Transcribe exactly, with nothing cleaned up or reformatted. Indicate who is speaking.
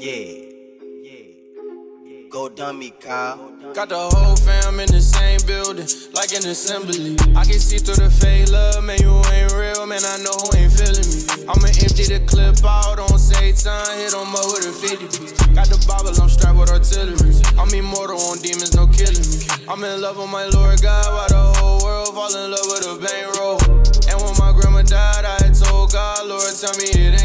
Speaker 1: Yeah. Go dummy, Kyle.
Speaker 2: Got the whole fam in the same building, like an assembly. I can see through the fake love, man, you ain't real, man, I know who ain't feeling me. I'ma empty the clip out, don't say time, hit them up with a fifty piece. Got the Bible, I'm strapped with artillery. I'm immortal on demons, no killing me. I'm in love with my Lord God, while the whole world fall in love with a bankroll. And when my grandma died, I told God, Lord, tell me it ain't